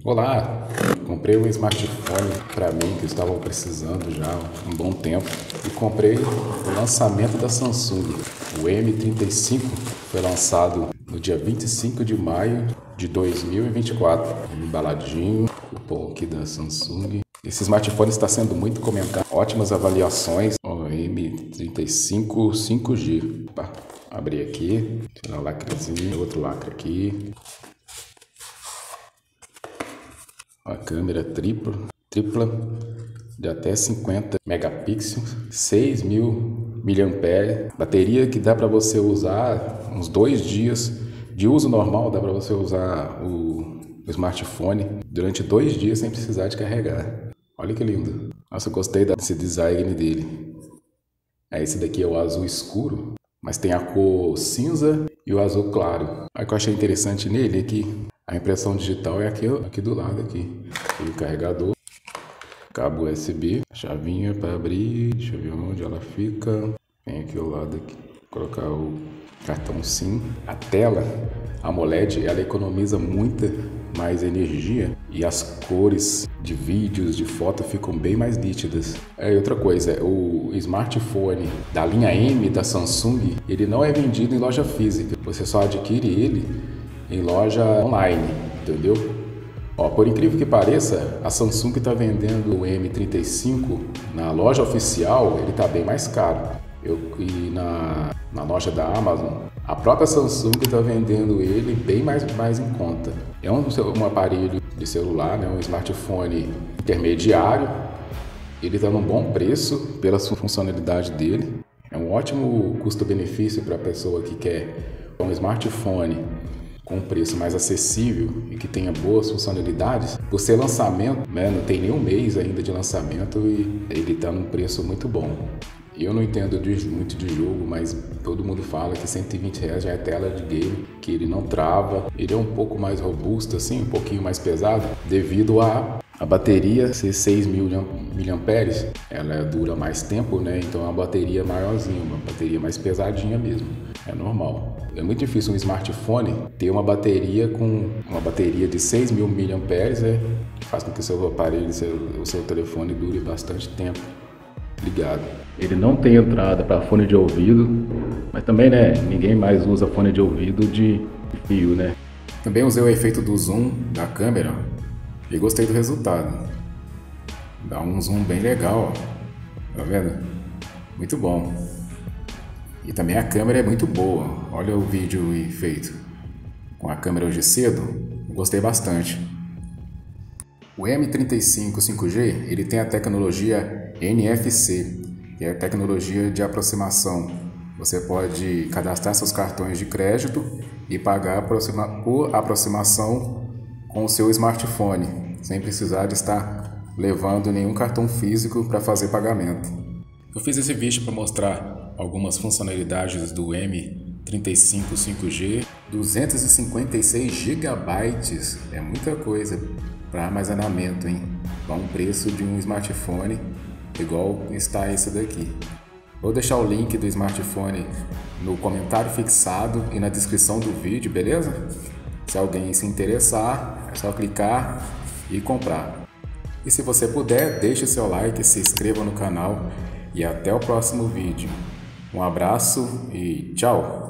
Olá, comprei um smartphone para mim que eu estava precisando já há um bom tempo e comprei o lançamento da Samsung. O M35 foi lançado no dia 25 de maio de 2024, embaladinho, cupom aqui da Samsung. Esse smartphone está sendo muito comentado, ótimas avaliações. O M35 5G. Opa, abri aqui, tirar o lacrezinho, outro lacre aqui. A câmera tripla de até 50 megapixels, 6.000 mAh, bateria que dá para você usar uns 2 dias de uso normal, dá para você usar o smartphone durante 2 dias sem precisar de carregar. Olha que lindo. Nossa, eu gostei desse design dele. Esse daqui é o azul escuro, mas tem a cor cinza e o azul claro. O que eu achei interessante nele é que a impressão digital é aqui do lado aqui. E o carregador, cabo USB, chavinha para abrir, deixa eu ver onde ela fica. Tem aqui ao lado aqui, colocar o cartão SIM. A tela AMOLED, ela economiza muita mais energia e as cores de vídeos, de foto ficam bem mais nítidas. Outra coisa, o smartphone da linha M da Samsung, ele não é vendido em loja física. Você só adquire ele em loja online, entendeu? Por incrível que pareça, a Samsung está vendendo o M35 na loja oficial, ele está bem mais caro. E na loja da Amazon, a própria Samsung está vendendo ele bem mais em conta. É um aparelho de celular, né, um smartphone intermediário. Ele está num bom preço pela sua funcionalidade dele. É um ótimo custo-benefício para a pessoa que quer um smartphone com um preço mais acessível e que tenha boas funcionalidades. Por ser lançamento, né, não tem nem um mês ainda de lançamento e ele está num preço muito bom. Eu não entendo muito de jogo, mas todo mundo fala que R$120 já é tela de game, que ele não trava. Ele é um pouco mais robusto, assim, um pouquinho mais pesado, devido a bateria ser 6.000 mAh. Ela dura mais tempo, né? Então é uma bateria maiorzinha, uma bateria mais pesadinha mesmo. É normal. É muito difícil um smartphone ter uma bateria de 6.000 mAh, né? Faz com que o seu aparelho, o seu telefone dure bastante tempo ligado. Ele não tem entrada para fone de ouvido, mas também, né, ninguém mais usa fone de ouvido de fio, né? Também usei o efeito do zoom da câmera e gostei do resultado. Dá um zoom bem legal, ó. Tá vendo? Muito bom. E também a câmera é muito boa. Olha o vídeo feito com a câmera hoje cedo, gostei bastante. O M35 5G, ele tem a tecnologia NFC, que é a tecnologia de aproximação. Você pode cadastrar seus cartões de crédito e pagar por aproximação com o seu smartphone, sem precisar de estar levando nenhum cartão físico para fazer pagamento. Eu fiz esse vídeo para mostrar algumas funcionalidades do M35 5G. 256 GB, é muita coisa para armazenamento, hein? Dá um preço de um smartphone igual está esse daqui. Vou deixar o link do smartphone no comentário fixado e na descrição do vídeo, beleza? Se alguém se interessar, é só clicar e comprar. E se você puder, deixe seu like, se inscreva no canal e até o próximo vídeo. Um abraço e tchau!